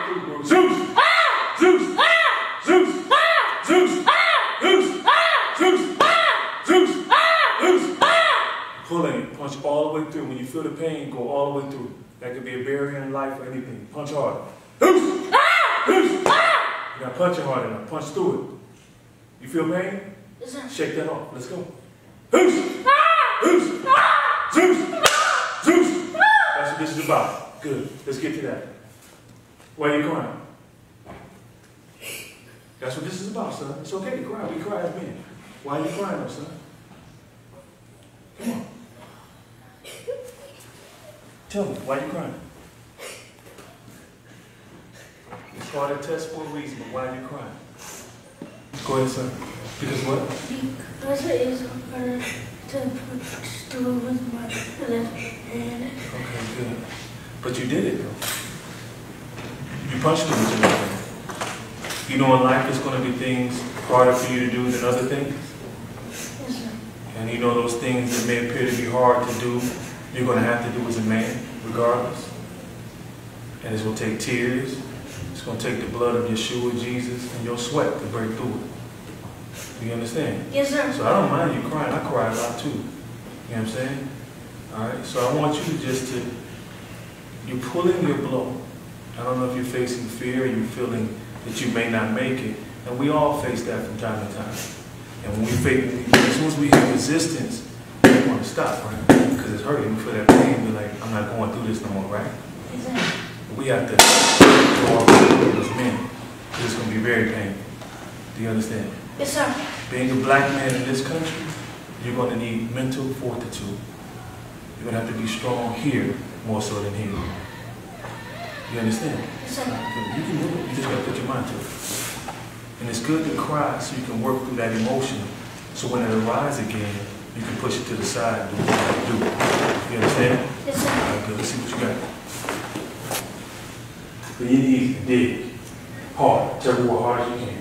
through, bro. Zeus! Zeus! Zeus! Zeus! Zeus! Zeus! Zeus! Zeus! Pull in, punch all the way through. When you feel the pain, go all the way through. That could be a barrier in life or anything. Punch hard. Zeus! Zeus! You gotta punch it hard enough. Punch through it. You feel pain? Yes, sir. Shake that off. Let's go. Zeus! Zeus! Zeus! Zeus! That's what this is about. Good. Let's get to that. Why are you crying? That's what this is about, son. It's okay to cry. We cry as men. Why are you crying, though, son? Come on. Tell me, why are you crying? It's called a test for a reason, but why are you crying? Go ahead, son. Because what? Because it is harder to push through with my left hand. Okay, good. But you did it, though. You punched me with your left hand. You know in life there's going to be things harder for you to do than other things? Yes, sir. And you know those things that may appear to be hard to do, you're going to have to do as a man, regardless. And it's going to take tears. It's going to take the blood of Yeshua, Jesus, and your sweat to break through it. You understand? Yes, sir. So I don't mind you crying. I cry a lot too. You know what I'm saying? All right. So I want you to you're pulling your blow. I don't know if you're facing fear or you're feeling that you may not make it. And we all face that from time to time. And when as soon as we hit resistance, we want to stop, right? Because it's hurting. We feel that pain. We're like, I'm not going through this no more, right? Yes, sir. We have to go all through as men. Because it's going to be very painful. Do you understand? Yes, sir. Being a black man in this country, you're going to need mental fortitude. You're going to have to be strong here more so than here. You understand? Yes, sir. You can do it. You just got to put your mind to it. And it's good to cry so you can work through that emotion. So when it arises again, you can push it to the side and do what you got to do. You understand? Yes, sir. All right, good. Let's see what you got. Bend your knees and dig. Hard. Tell me what hard as you can.